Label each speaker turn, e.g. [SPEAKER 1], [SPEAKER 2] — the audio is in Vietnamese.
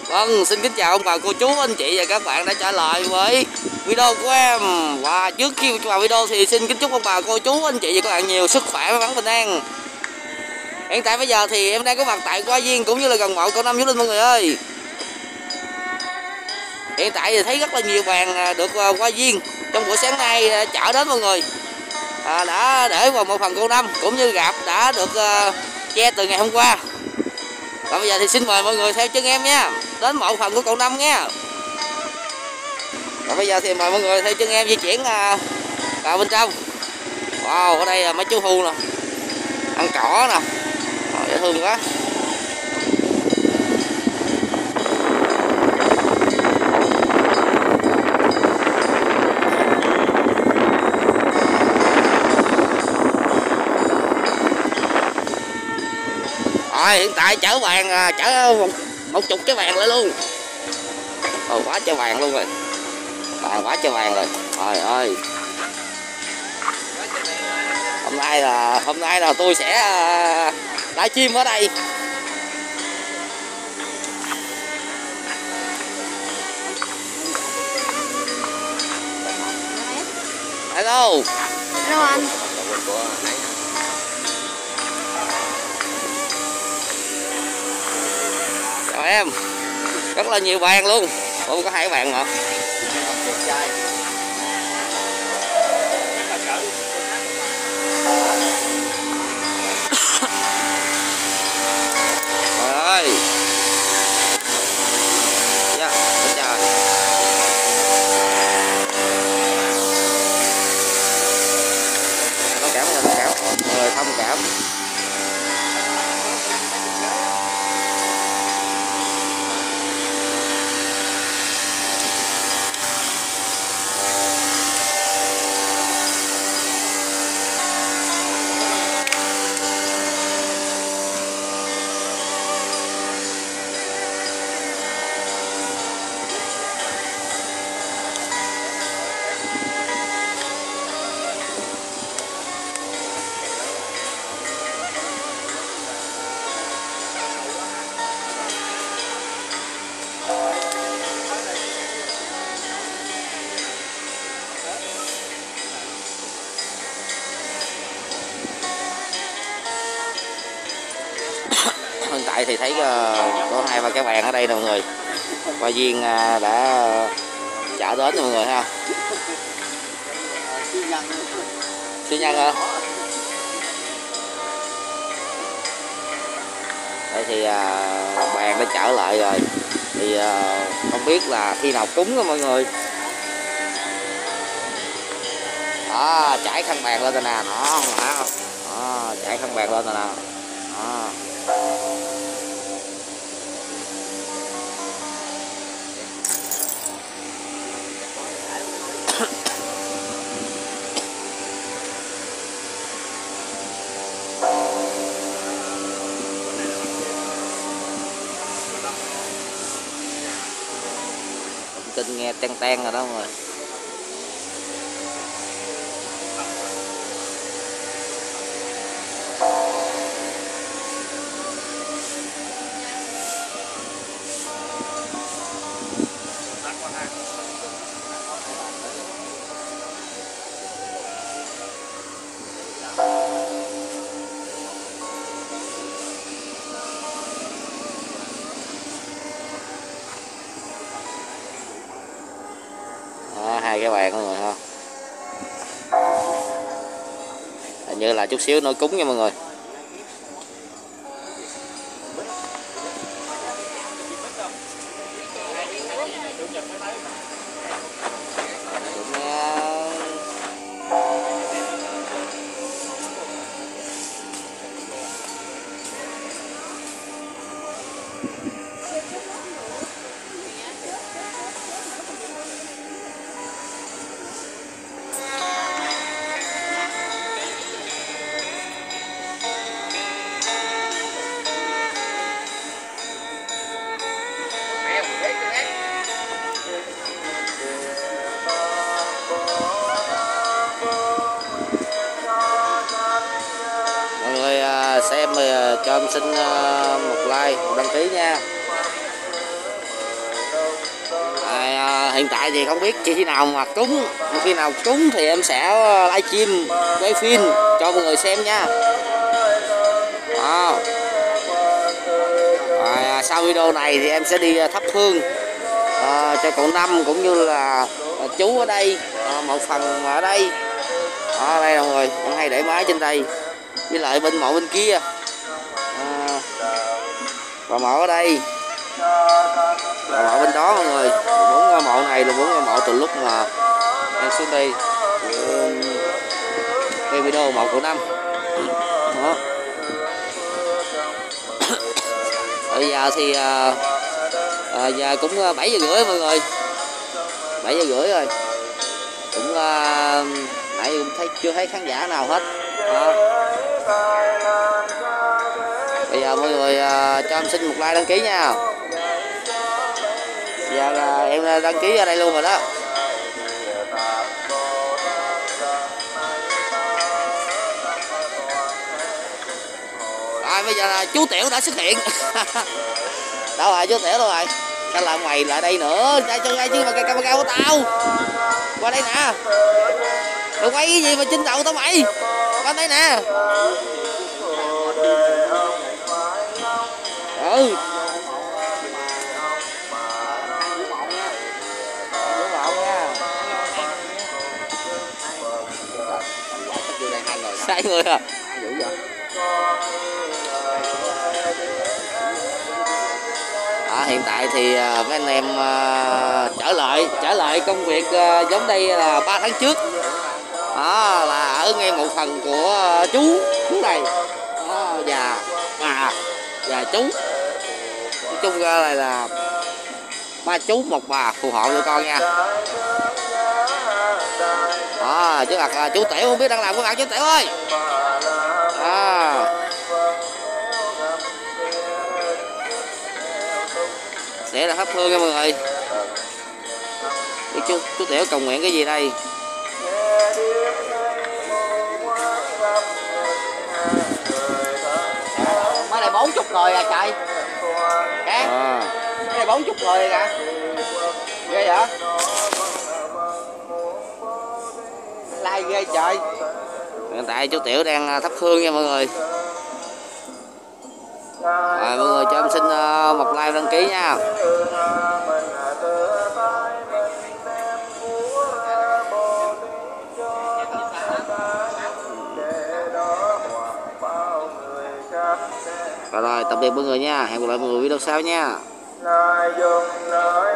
[SPEAKER 1] Vâng, xin kính chào ông bà cô chú anh chị và các bạn đã trở lại với video của em. Và trước khi vào video thì xin kính chúc ông bà cô chú anh chị và các bạn nhiều sức khỏe, may mắn, bình an. Hiện tại bây giờ thì em đang có mặt tại Hoa Viên cũng như là gần mộ Cậu Năm Vũ Linh mọi người ơi. Hiện tại thì thấy rất là nhiều bàn được Hoa Viên trong buổi sáng nay chở đến mọi người. Đã để vào một phần Cậu Năm cũng như gạp đã được che từ ngày hôm qua. Và bây giờ thì xin mời mọi người theo chân em nha, đến mộ phần của Cậu Năm nha. Và bây giờ thì mời mọi người theo chân em di chuyển vào bên trong. Wow, ở đây là mấy chú hưu nè, ăn cỏ nè, dễ thương quá. Rồi hiện tại chở bàn chở một chục cái bàn lại luôn. Quá trời bàn luôn rồi, bàn quá trời bàn rồi. Trời ơi, hôm nay là tôi sẽ live stream ở đây. Hello.
[SPEAKER 2] Hello anh.
[SPEAKER 1] Chào em. Rất là nhiều bàn luôn. Ủa, có 2 bàn hả? Trời ơi. Dạ, trời. Thông cảm, người thông cảm. Hiện tại thì thấy có 2-3 cái bàn ở đây nè mọi người. Hoa Viên đã chở đến mọi người ha. Siêu nhân hả? Đây thì bàn đã chở lại rồi. Thì không biết là khi nào cúng đó mọi người. Đó, trải khăn bàn lên rồi nè, đó, trải khăn bàn lên rồi nè. Đó. Tin nghe ten ten rồi đó mọi người. Đó, 2 cái bàn mọi người ha. Hình như là chút xíu nữa cúng nha mọi người. xem thì cho em xin một like, một đăng ký nha. Hiện tại thì không biết khi nào mà cúng, khi nào cúng thì em sẽ livestream quay phim cho mọi người xem nha. Rồi, sau video này thì em sẽ đi thắp hương cho cậu Năm cũng như là chú ở đây, một phần ở đây. Đây mọi người, em hay để máy trên đây, với lại bên mộ bên kia, và mộ ở đây, và mộ bên đó mọi người. 4 ngôi mộ này là 4 ngôi mộ từ lúc mà em xuống đây quay video mộ cậu Năm. Đó. Bây giờ thì giờ cũng 7 giờ rưỡi mọi người, 7 giờ rưỡi rồi, cũng nãy cũng chưa thấy khán giả nào hết. Đó. Bây giờ mọi người cho em xin một like đăng ký nha. Giờ em đăng ký ở đây luôn rồi đó. Bây giờ là chú Tiểu đã xuất hiện. Đâu rồi chú Tiểu đâu rồi? Sao lại mày lại đây nữa? Ra cho ra chứ mà camera của tao. Qua đây nè. Mày quay cái gì mà trên đầu tao mày? Qua đây nè. Ừ. Sai người à? Hiện tại thì mấy anh em trở lại công việc giống đây là 3 tháng trước. Là ở ngay một phần của chú này, và chú. Nói chung ra này là 3 chú 1 bà phù hộ cho con nha. Chứ là chú Tiểu không biết đang làm cái bạn chú Tiểu ơi. Sẽ là thắp hương nha mọi người. Chú Tiểu cầu nguyện cái gì đây? Mới này 40 rồi à trời. Mới này 40 rồi kìa. Ghê vậy? Like ghê trời. Hiện tại chú Tiểu đang thắp hương nha mọi người. Mọi người cho em xin một like đăng ký nha. Rồi tạm biệt mọi người nha. Hẹn gặp lại mọi người video sau nha.